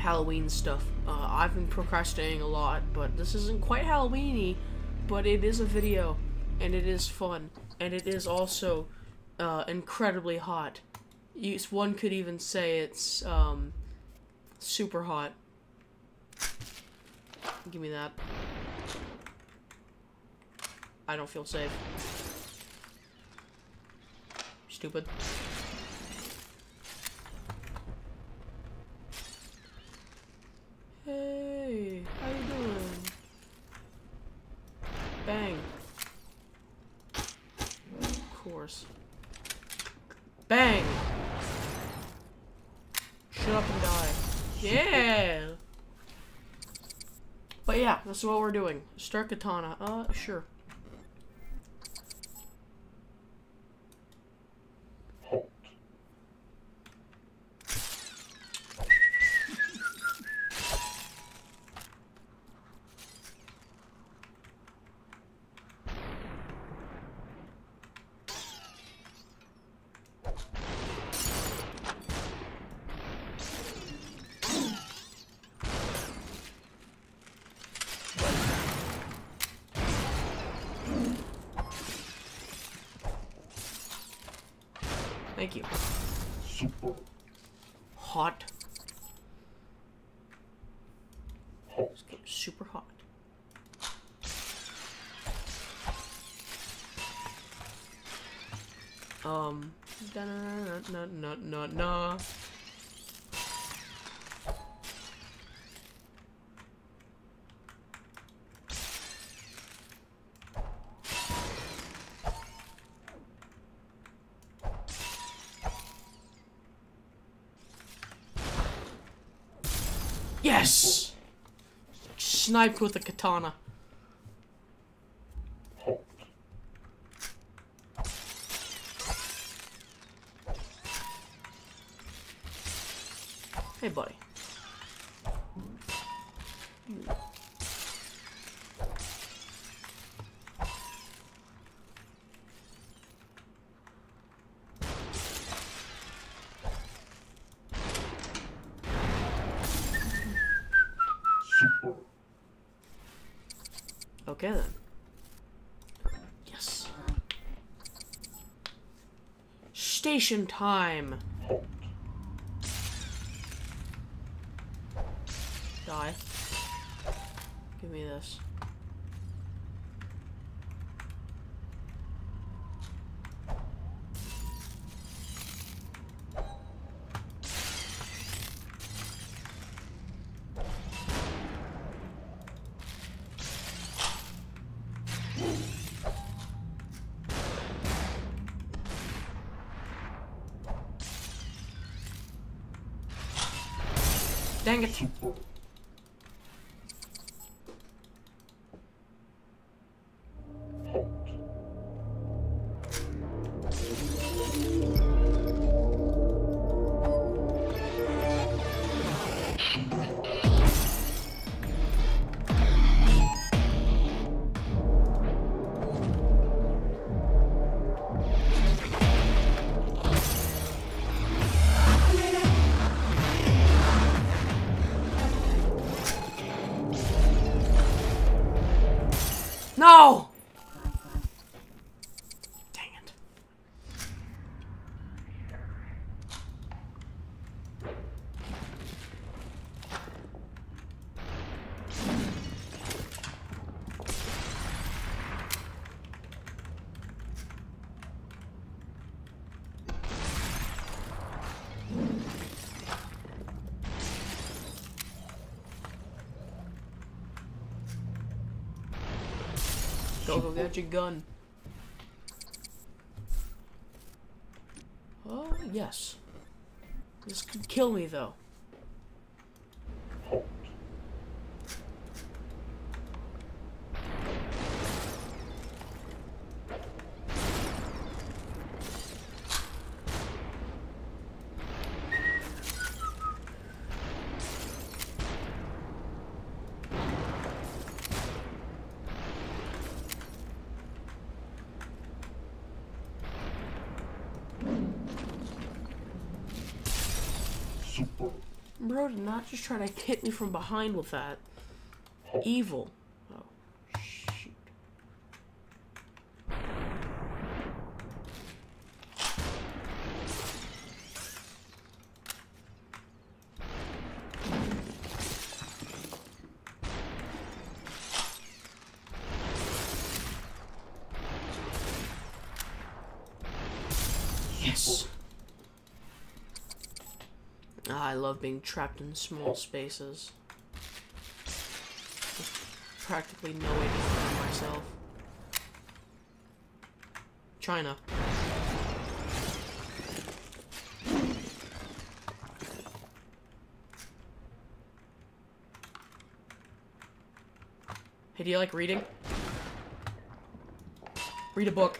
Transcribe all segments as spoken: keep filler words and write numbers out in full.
Halloween stuff. Uh, I've been procrastinating a lot, but this isn't quite Halloween-y, but it is a video, and it is fun, and it is also uh, incredibly hot. You, one could even say it's um, super hot. Give me that. I don't feel safe. Stupid. Hey, how you doing? Bang. Of course. Bang! Shut up and die. Yeah! But yeah, that's what we're doing. Start katana. Uh, sure. Thank you. Super Hot. hot. It's getting super hot. Um. Da na na na na na. Yes! Sniped with the katana. Hot. Hey, buddy. Super Okay then. Yes. Station time. hot. Die. Give me this. Dang it. Super hot. No! Dang it. Go, go get your gun. Oh, yes. This could kill me, though. Hot. Super Bro did not just try to hit me from behind with that. Evil. Oh, shoot. Yes. Ah, I love being trapped in small spaces. With practically no way to defend myself. China. Hey, do you like reading? Read a book.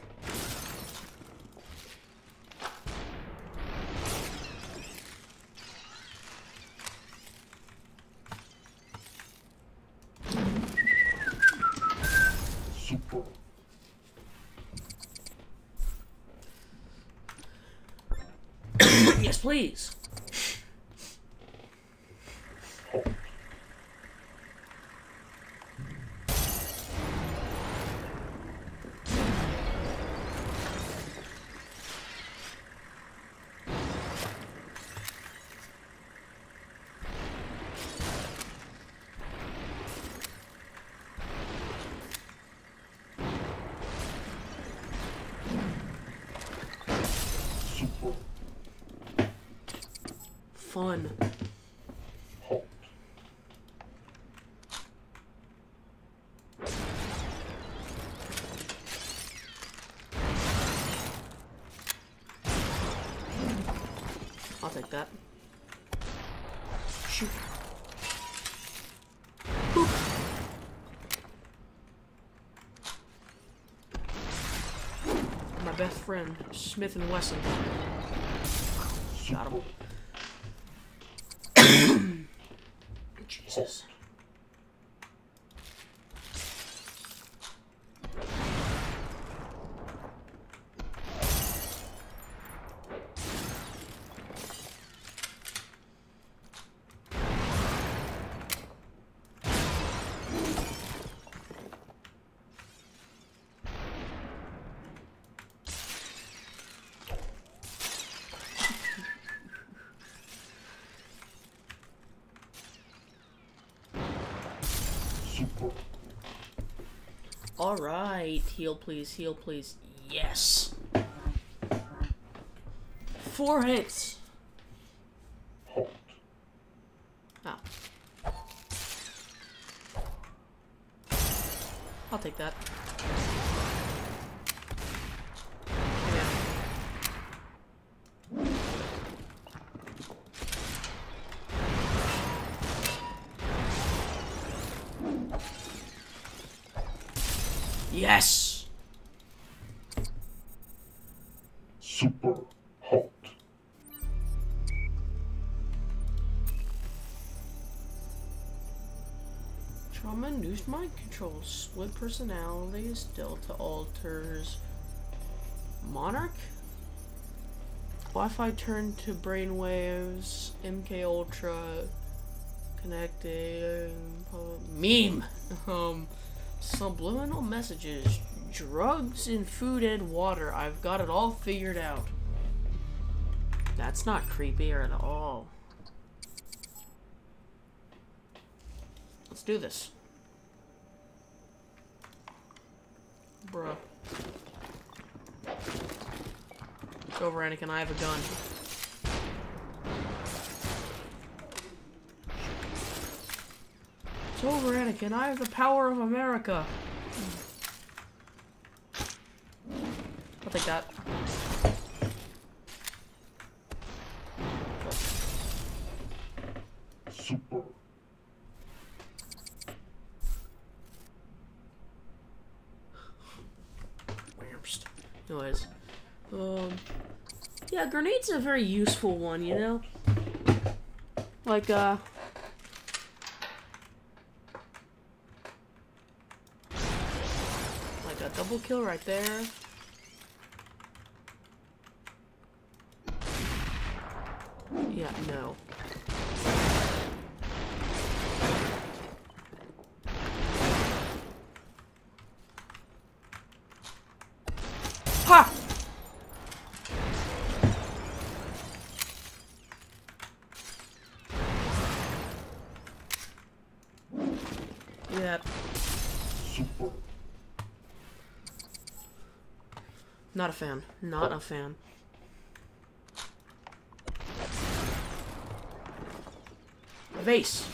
Super. Yes, please. Super. Fun. Hot. I'll take that. Shoot. Boop. My best friend, Smith and Wesson. Got him. Jesus. Super. All right, heal please, heal please. Yes. Four hits. Hot. Ah. I'll take that. Yeah. Yes. Super. Hot. Trauma-induced mind control. Split personalities. Delta alters. Monarch? Wi-Fi turned to brainwaves. M K Ultra. Connecting. Meme! Um... Subliminal messages, drugs in food and water. I've got it all figured out. That's not creepy at all. Let's do this. Bruh. It's over, Anakin. I have a gun. It's over, Anakin. I have the power of America. I'll take that. Super. Anyways. Um... Yeah, grenades are a very useful one, you know? Like, uh... like a double kill right there. Yeah, no. Ha! Yep. Super. Not a fan. Not a fan. Vase.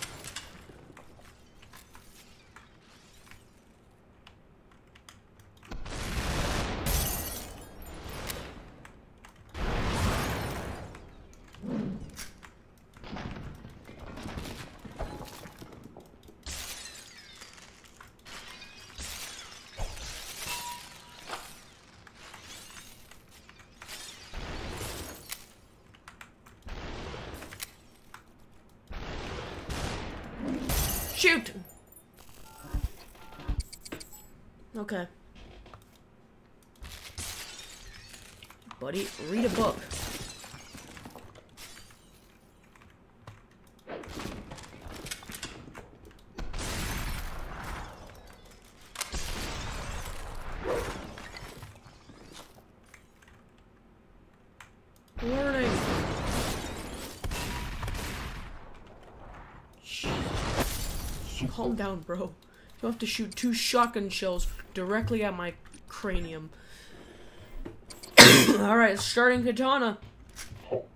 Shoot! Okay. Buddy, read a book. Learning. Calm down, bro. You have to shoot two shotgun shells directly at my cranium. Alright, starting katana. Halt.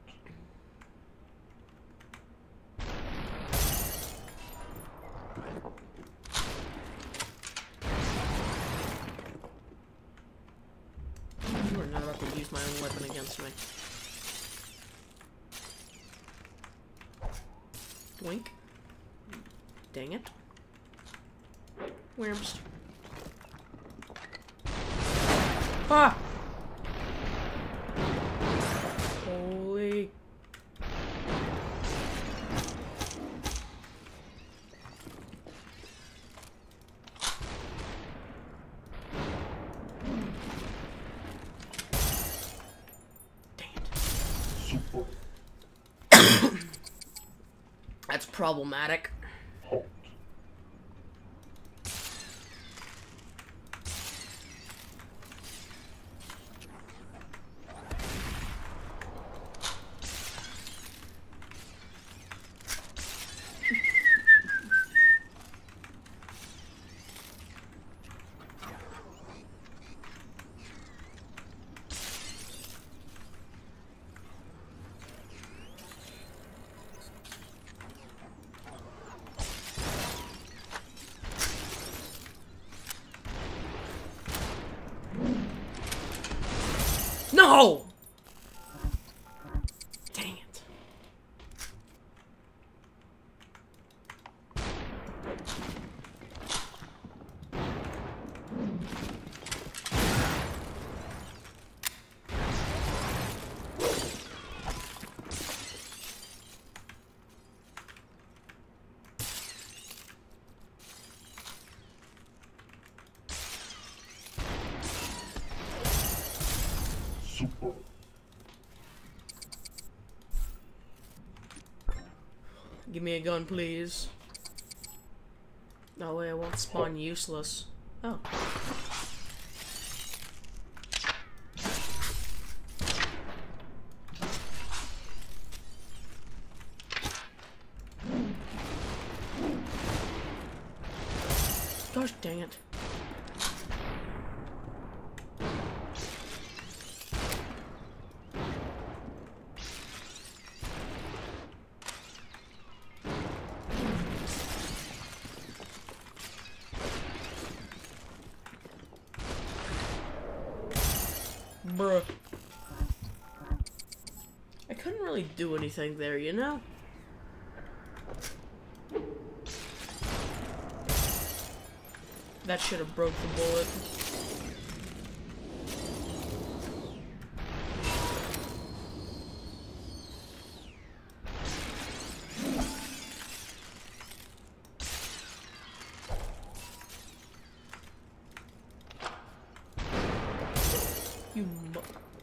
You are not about to use my own weapon against me. Doink. Dang it. Worms. Ah! Holy. Dang it. Super. That's problematic. Halt. No! Dang it. Super. Give me a gun, please. That way I won't spawn useless. Oh. Gosh dang it. Bruh. I couldn't really do anything there, you know? That should have broke the bullet. You mu-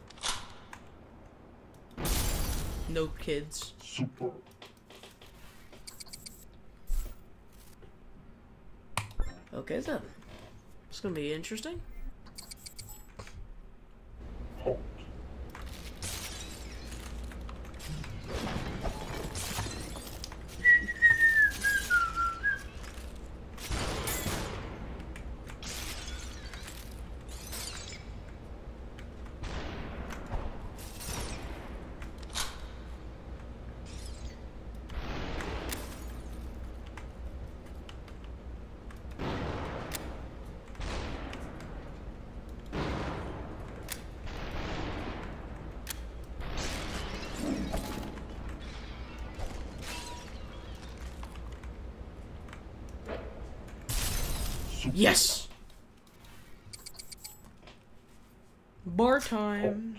No kids. Super. Okay then. It's gonna be interesting. Yes! Bar time.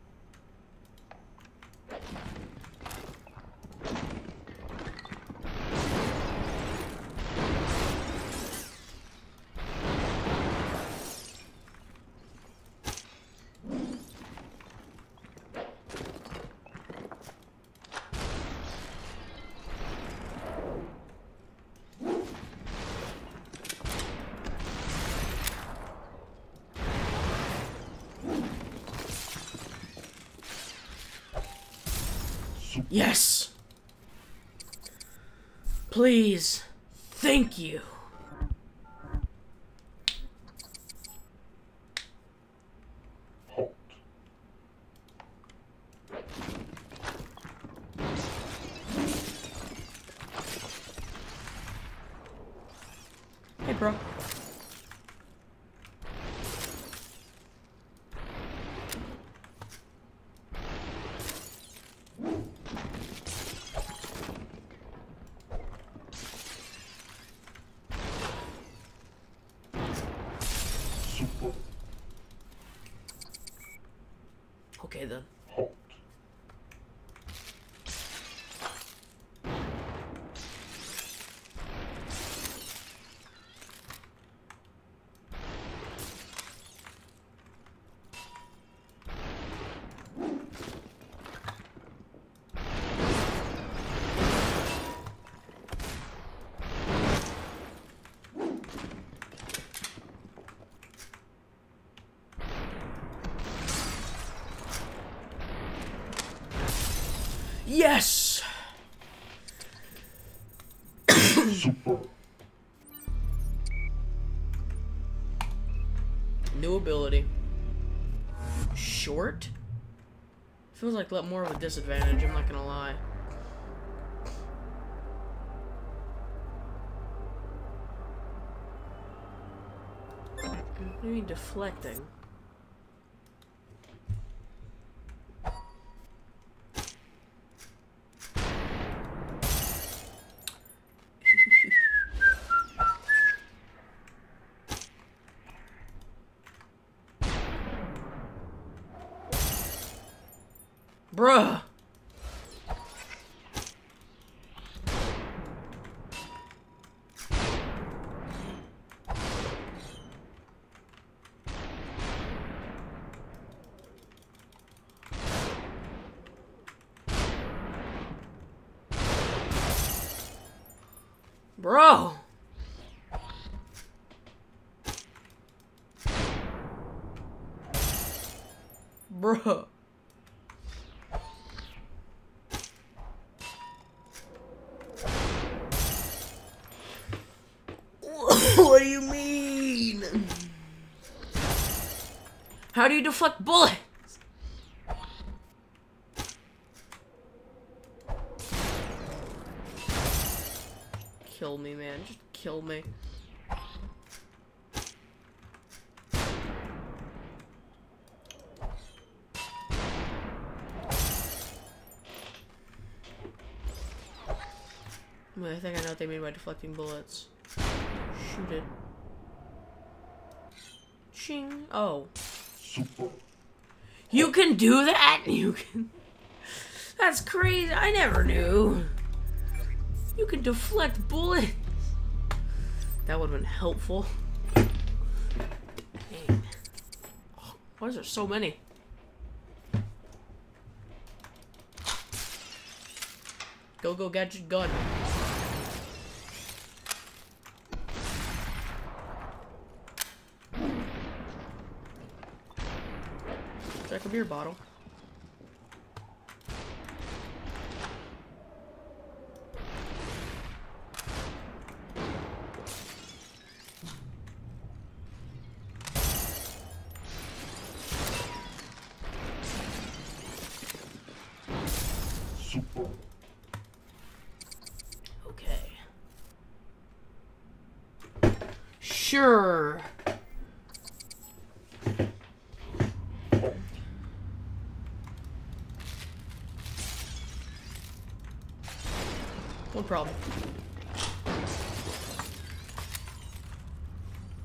Yes! Please. Thank you. Halt. Hey, bro. Super. Okay, then. Halt. Yes! Super. New ability. Short? Feels like a lot more of a disadvantage, I'm not gonna lie. What do you mean deflecting? Bruh! Bro! Bro! What do you mean? How do you deflect bullets? Kill me, man. Just kill me. Wait, I think I know what they mean by deflecting bullets. Shoot it. Ching. Oh. Super. You can do that? You can... That's crazy. I never knew. You can deflect bullets. That would have been helpful. Dang. Oh, why is there so many? Go, go, gadget gun. Check a beer bottle. Super. Okay. Sure. No problem.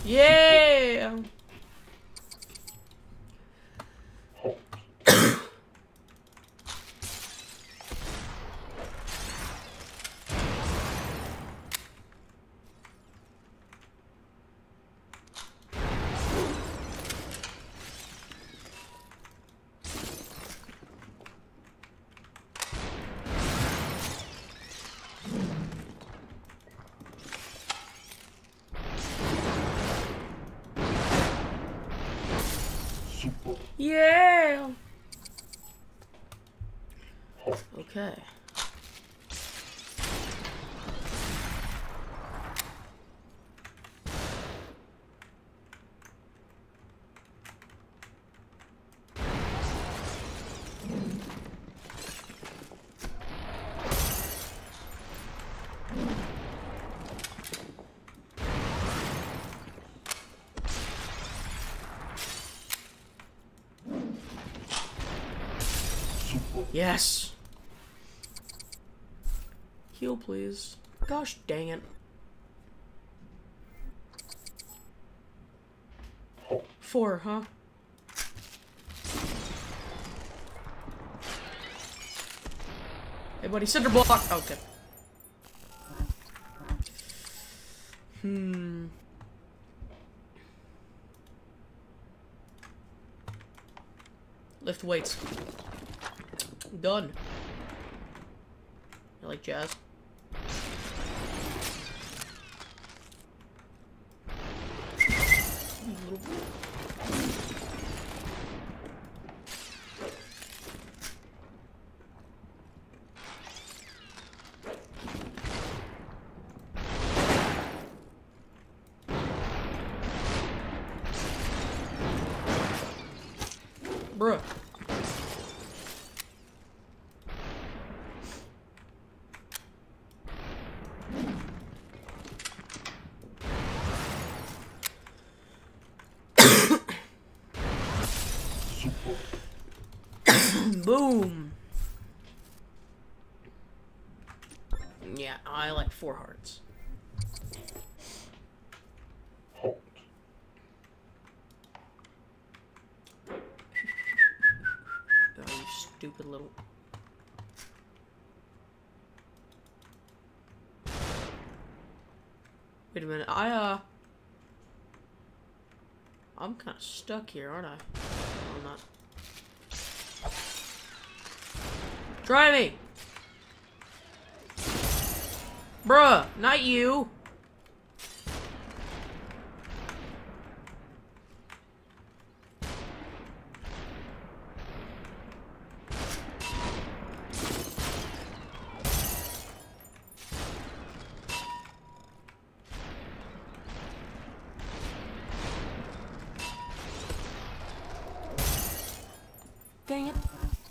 Yeah! Halt. Super. Yeah! Halt. Okay. Super. Yes! Heal, please. Gosh dang it. Halt. Four, huh? Hey, buddy, cinder block! Okay. Hmm. Lift weights. Done. I like jazz. Bruh. Super. Boom. Yeah, I like four hearts. Halt. Oh, you stupid little... Wait a minute, I, uh... I'm kinda stuck here, aren't I? No, I'm not. Try me! Bruh, not you! Dang it.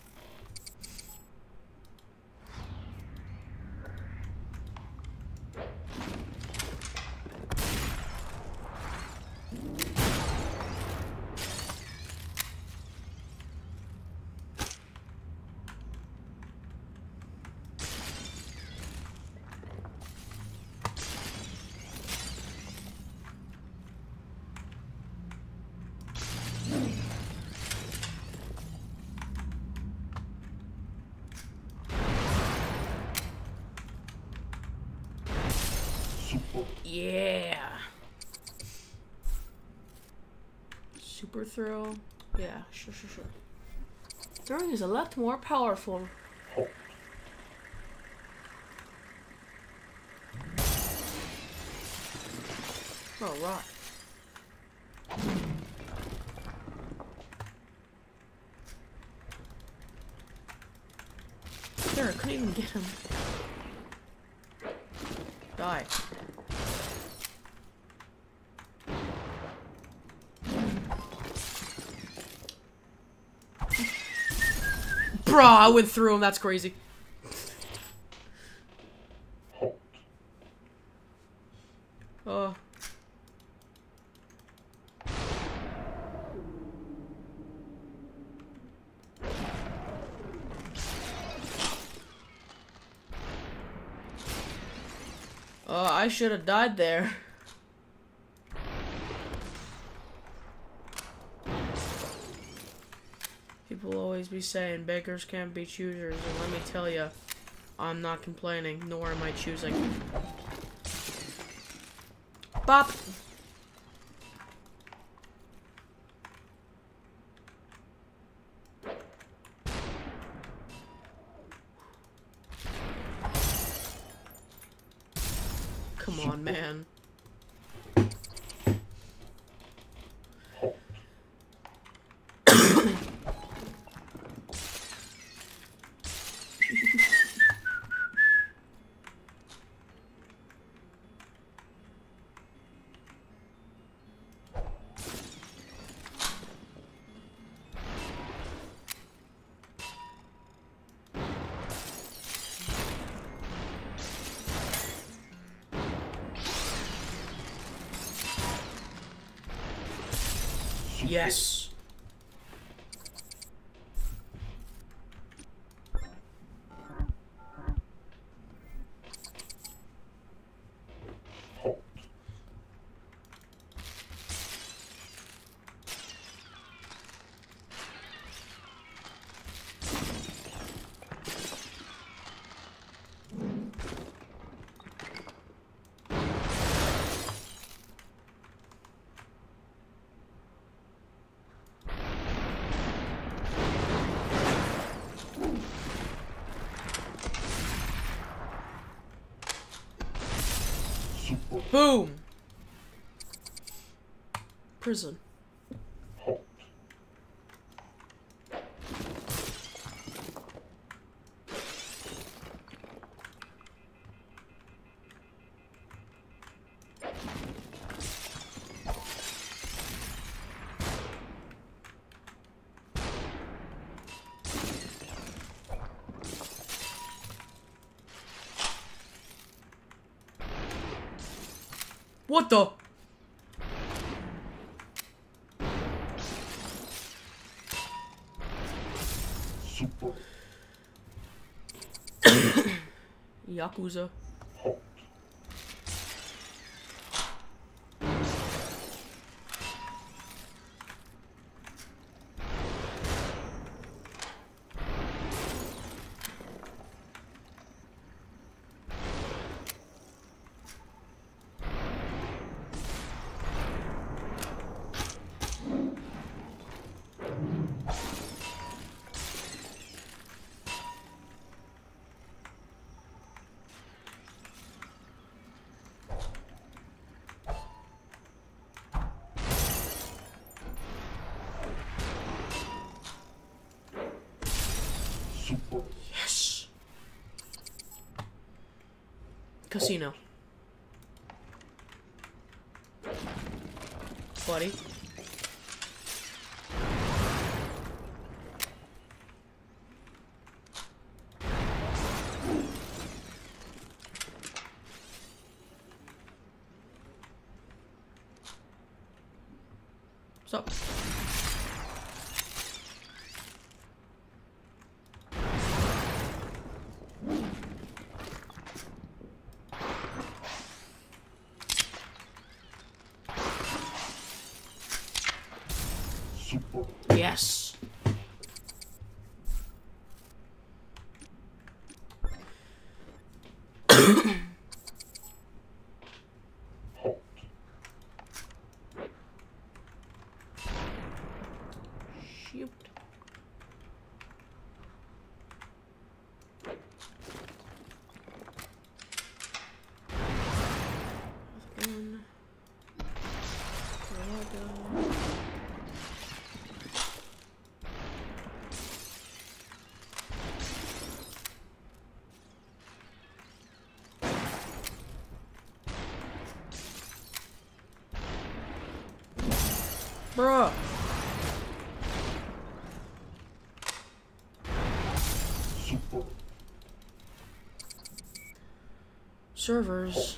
Super. Yeah. Super throw. Yeah, sure, sure, sure. Throwing is a lot more powerful. Halt. Oh, rock. There, I couldn't even get him. Die. Bruh, I went through him, that's crazy. Halt. Uh. Uh, I should have died there. People always be saying beggars can't be choosers, and let me tell you, I'm not complaining, nor am I choosing. Bop! Come on, man. Yes. Boom! Prison. What the? Super. Yakuza. Super. Yes. Casino. Buddy. Stop. Super. Yes. Halt. Shoot. One. There I go. Bruh. Super. Servers.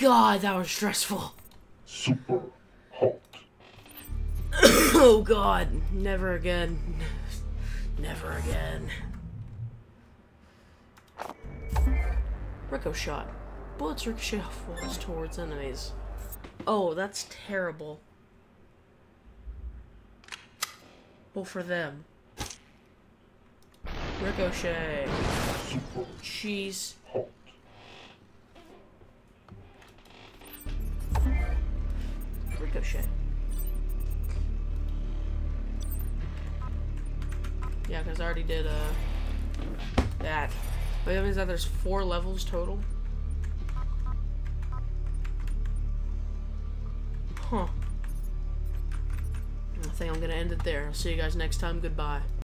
God, that was stressful. Super hot. Oh God, never again. Never again. Ricochet. Bullets ricochet off walls towards enemies. Oh, that's terrible. Well, for them. Ricochet. Super Cheese. hot. Ricochet. Yeah, because I already did, uh, that. But that means that there's four levels total. Huh. I think I'm gonna end it there. I'll see you guys next time. Goodbye.